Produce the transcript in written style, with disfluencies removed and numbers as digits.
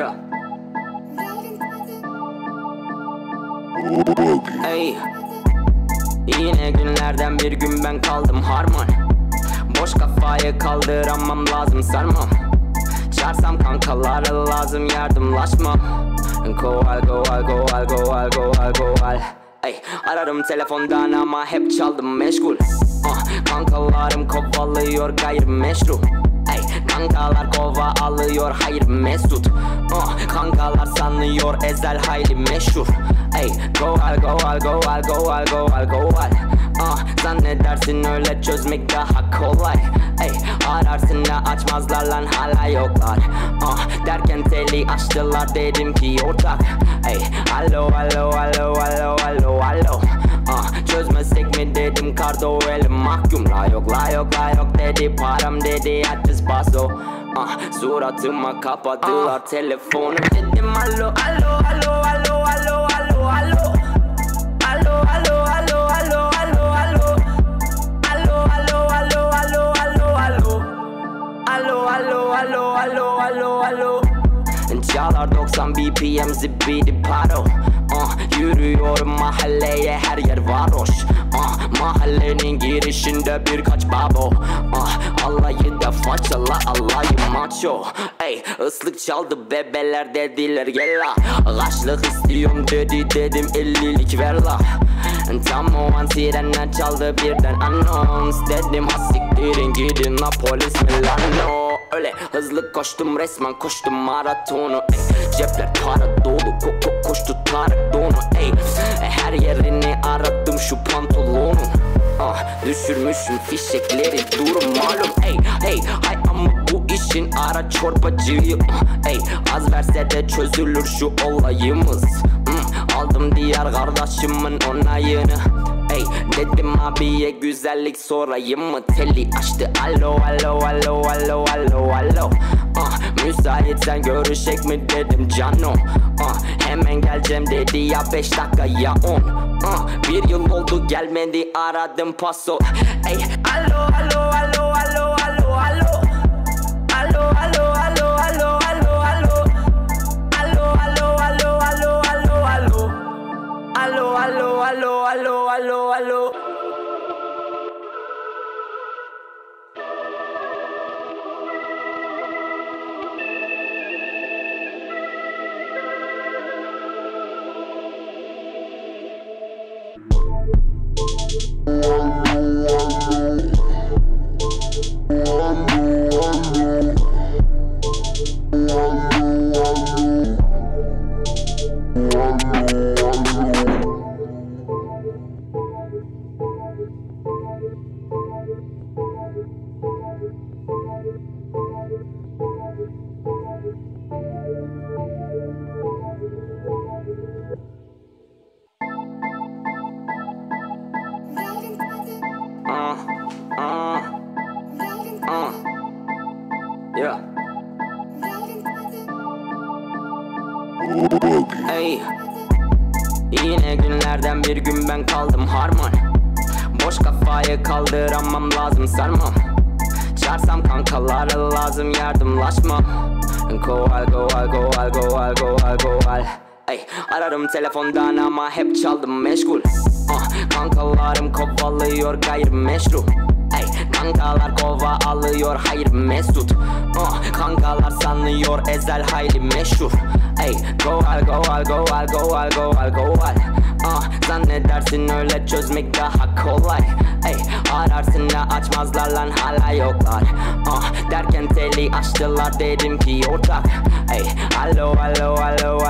Yeah. Ey. Yine günlerden bir gün ben kaldım harman. Boş kafayı kaldıramam, lazım sarmam. Çağırsam kankalara lazım yardımlaşmam. Goal goal goal goal goal goal. Ey, ararım telefondan ama hep çaldım meşgul. Kankalarım kovalıyor gayrimeşru. Ey, kankalar kova alıyor hayır mesut. Kankalar sanıyor ezel hayli meşhur. Ey, goal goal goal goal goal goal. Zannedersin öyle çözmek daha kolay. Ey, ararsın da açmazlar lan hala yoklar. Derken teli açtılar, dedim ki ortak. Ey, alo alo alo alo alo alo. Çözmesek mi dedim, kardo elim mahkum. La yok la yok la yok dedi, param dedi ateş baso. Suratıma kapattılar telefonu. Dedim alo alo alo alo alo alo alo. Alo alo alo alo alo alo. Alo alo alo alo alo alo. Alo alo alo alo alo alo. Çalar 90 BPM zibidi paro. Yürüyorum mahalleye, her yer varoş. Mahallenin girişinde birkaç babo. Alayı da façala, alayı maço. Ey, ıslık çaldı bebeler, dediler gel la. Kaçlık istiyorum dedi, dedim 50'lik ver la. Tam o an sirenler çaldı birden anons. Dedim hasiktirin gidin la, polis mi lan o. Öyle hızlı koştum, resmen koştum maratonu. Ey, cepler para dolu, koştu Tarık donu. Ey, her yerini aradım şu pantolonun. Düşürmüşüm fişekleri, durum malum. Ey hey hay, ama bu işin ara çorbacıyım. Ey, az verse de çözülür şu olayımız. Aldım diğer kardeşimin onayını. Ey, dedim abiye güzellik sorayım mı? Teli açtı, alo alo alo alo alo alo. Müsaitsen görüşek mi dedim cano. Hemen geleceğim dedi ya 5 dakika ya 10. Bir yıl oldu gelmedi, aradım paso. Ey, alo alo alo alo alo alo. Alo alo alo alo alo alo. Alo alo alo alo alo alo. Alo alo alo alo alo alo. Yeah. Ey, yine günlerden bir gün ben kaldım harman. Boş kafayı kaldıramam, lazım sarmam. Çağırsam kankalara lazım yardımlaşmam. Goal goal goal goal goal goal. Ey, ararım telefondan ama hep çaldım meşgul. Kankalarım kovalıyor gayrimeşru. Ey, kankalar kova alıyor hayır mesut. Kankalar sanıyor ezel hayli meşhur. Ey, goal goal goal goal goal goal. Zannedersin öyle çözmek daha kolay. Ey, ararsın da açmazlar lan hala yoklar. Derken teli açtılar, dedim ki ortak. Ey, alo alo alo